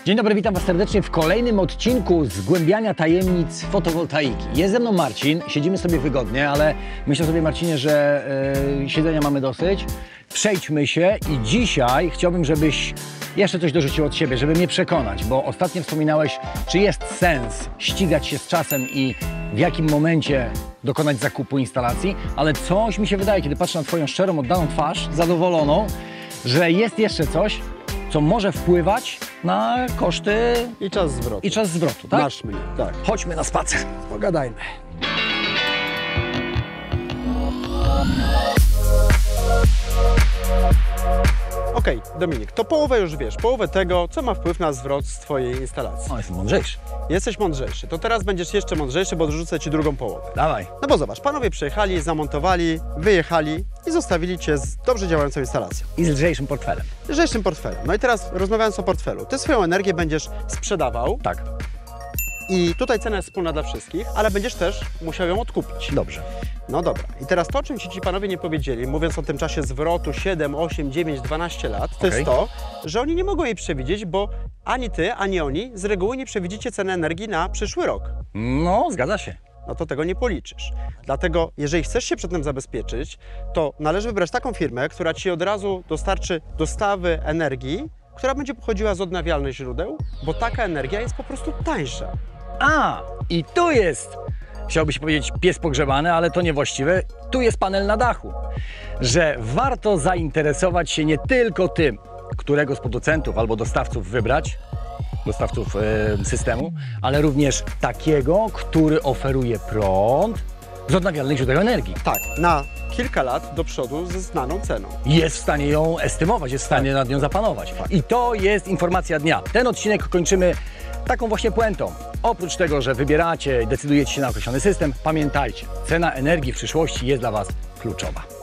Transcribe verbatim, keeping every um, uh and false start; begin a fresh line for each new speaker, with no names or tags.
Dzień dobry, witam Was serdecznie w kolejnym odcinku Zgłębiania tajemnic fotowoltaiki. Jest ze mną Marcin, siedzimy sobie wygodnie, ale myślę sobie, Marcinie, że yy, siedzenia mamy dosyć. Przejdźmy się i dzisiaj chciałbym, żebyś jeszcze coś dorzucił od siebie, żeby mnie przekonać, bo ostatnio wspominałeś, czy jest sens ścigać się z czasem i w jakim momencie dokonać zakupu instalacji, ale coś mi się wydaje, kiedy patrzę na Twoją szczerą, oddaną twarz, zadowoloną, że jest jeszcze coś, co może wpływać na koszty
i czas zwrotu.
I czas zwrotu, tak?
Masz mnie, tak.
Chodźmy na spacer, pogadajmy.
Okej, okay, Dominik, to połowę już wiesz, połowę tego, co ma wpływ na zwrot z Twojej instalacji.
O, jestem mądrzejszy.
Jesteś mądrzejszy, to teraz będziesz jeszcze mądrzejszy, bo dorzucę Ci drugą połowę.
Dawaj.
No bo zobacz, panowie przyjechali, zamontowali, wyjechali i zostawili Cię z dobrze działającą instalacją.
I z lżejszym portfelem.
Lżejszym portfelem. No i teraz rozmawiając o portfelu, Ty swoją energię będziesz sprzedawał.
Tak.
I tutaj cena jest wspólna dla wszystkich, ale będziesz też musiał ją odkupić.
Dobrze.
No dobra. I teraz to, o czym ci ci panowie nie powiedzieli, mówiąc o tym czasie zwrotu siedem, osiem, dziewięć, dwanaście lat, to
okay.
jest to, że oni nie mogą jej przewidzieć, bo ani ty, ani oni z reguły nie przewidzicie ceny energii na przyszły rok.
No, zgadza się.
No to tego nie policzysz. Dlatego, jeżeli chcesz się przed tym zabezpieczyć, to należy wybrać taką firmę, która ci od razu dostarczy dostawy energii, która będzie pochodziła z odnawialnych źródeł, bo taka energia jest po prostu tańsza.
A, i tu jest, chciałby się powiedzieć, pies pogrzebany, ale to niewłaściwe. Tu jest panel na dachu, że warto zainteresować się nie tylko tym, którego z producentów albo dostawców wybrać, dostawców e, systemu, ale również takiego, który oferuje prąd z odnawialnych źródeł energii.
Tak, na kilka lat do przodu ze znaną ceną.
Jest w stanie ją estymować, jest w stanie tak. nad nią zapanować. Tak. I to jest informacja dnia. Ten odcinek kończymy taką właśnie puentą. Oprócz tego, że wybieracie, decydujecie się na określony system, pamiętajcie, cena energii w przyszłości jest dla Was kluczowa.